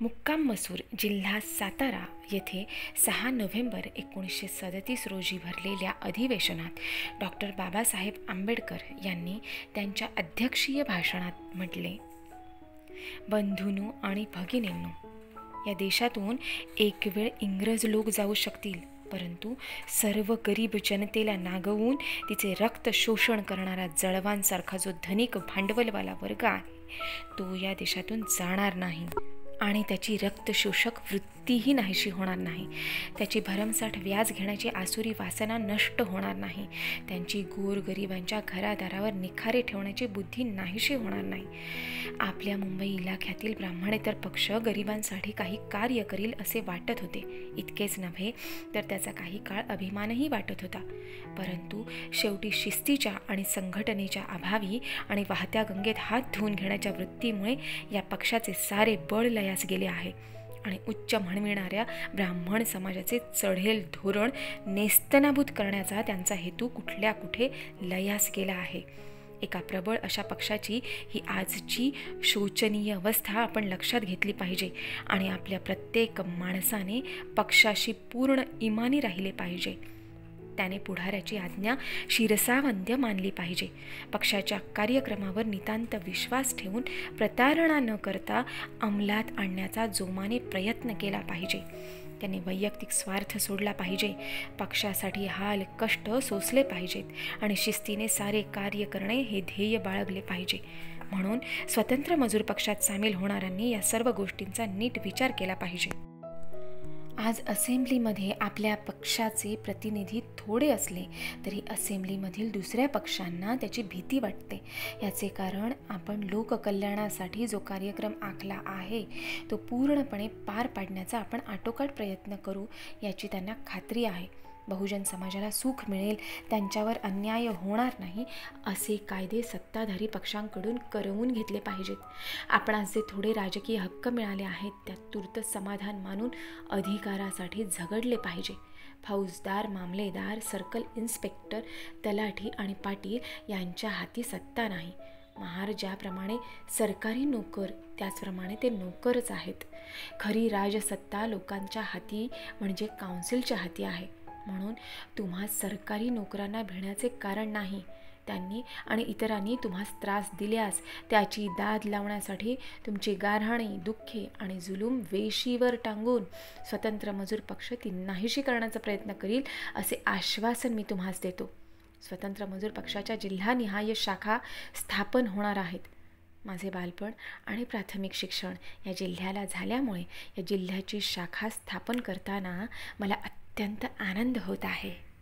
मुक्काम मसूर, जिल्हा सातारा येथे 6 नोव्हेंबर 1937 रोजी भरलेल्या अधिवेशनात डॉक्टर बाबासाहेब आंबेडकर यांनी त्यांच्या अध्यक्षीय भाषणात म्हटले, बंधूंनो आणि भगिनींनो, या देशातून एक वेळ इंग्रज लोक जाऊ शकतील, परंतु सर्व गरीब जनतेला नागवून तिचे रक्त शोषण करणारा जळवांसारखा जो धनिक भांडवलवाला वर्ग आहे तो या देशातून जाणार नाही आणि त्याची रक्तशोषक वृत्तीही नाहीशी होणार नाही. त्याची भरमसाठ व्याज घेण्याची आसुरी वासना नष्ट होणार नाही. त्यांची गोरगरिबांच्या घरादारावर निखारे ठेवण्याची बुद्धी नाहीशी होणार नाही. आपल्या मुंबई इलाख्यातील ब्राह्मणेतर पक्ष गरिबांसाठी काही कार्य करील असे वाटत होते. इतकेच नव्हे तर त्याचा काही काळ अभिमानही वाटत होता. परंतु शेवटी शिस्तीच्या आणि संघटनेच्या अभावी आणि वाहत्या गंगेत हात धुवून घेण्याच्या वृत्तीमुळे या पक्षाचे सारे बळ लयास गेले आहे आणि उच्च म्हणविणाऱ्या ब्राह्मण समाजाचे चढेल धोरण नेस्तनाबूत करण्याचा त्यांचा हेतू कुठल्या कुठे लयास गेला आहे. एका प्रबळ अशा पक्षाची ही आजची शोचनीय अवस्था आपण लक्षात घेतली पाहिजे आणि आपल्या प्रत्येक माणसाने पक्षाशी पूर्ण इमानी राहिले पाहिजे. त्याने पुढाऱ्याची आज्ञा शिरसावंद्य मानली पाहिजे. पक्षाच्या कार्यक्रमावर नितांत विश्वास ठेवून प्रतारणा न करता अंमलात आणण्याचा जोमाने प्रयत्न केला पाहिजे. त्याने वैयक्तिक स्वार्थ सोडला पाहिजे. पक्षासाठी हाल कष्ट सोसले पाहिजेत आणि शिस्तीने सारे कार्य करणे हे ध्येय बाळगले पाहिजे. म्हणून स्वतंत्र मजूर पक्षात सामील होणाऱ्यांनी या सर्व गोष्टींचा नीट विचार केला पाहिजे. आज असेंब्लीमध्ये आपल्या पक्षाचे प्रतिनिधी थोडे असले तरी असेंब्लीमधील दुसऱ्या पक्षांना त्याची भीती वाटते. याचे कारण आपण लोककल्याणासाठी जो कार्यक्रम आखला आहे तो पूर्णपणे पार पाडण्याचा आपण आटोकाट प्रयत्न करू याची त्यांना खात्री आहे. बहुजन समाजाला सुख मिळेल, त्यांच्यावर अन्याय होणार नाही असे कायदे सत्ताधारी पक्षांकडून करवून घेतले पाहिजेत. आपणास जे थोडे राजकीय हक्क मिळाले आहेत त्यात तूर्त समाधान मानून अधिकारासाठी झगडले पाहिजे. फौजदार, मामलेदार, सर्कल इन्स्पेक्टर, तलाठी आणि पाटील यांच्या हाती सत्ता नाही. महार ज्याप्रमाणे सरकारी नोकर त्याचप्रमाणे ते नोकरच आहेत. खरी राजसत्ता लोकांच्या हाती म्हणजे काउन्सिलच्या हाती आहे. म्हणून तुम्हा सरकारी नोकरांना भिण्याचे कारण नाही. त्यांनी आणि इतरांनी तुम्हास त्रास दिल्यास त्याची दाद लावण्यासाठी तुमची गाऱ्हाणी, दुःखे आणि जुलूम वेशीवर टांगून स्वतंत्र मजूर पक्ष ती नाहीशी करण्याचा प्रयत्न करील असे आश्वासन मी तुम्हास देतो. स्वतंत्र मजूर पक्षाच्या जिल्हानिहाय शाखा स्थापन होणार आहेत. माझे बालपण आणि प्राथमिक शिक्षण या जिल्ह्याला झाल्यामुळे या जिल्ह्याची शाखा स्थापन करताना मला अत्यंत आनंद होत आहे.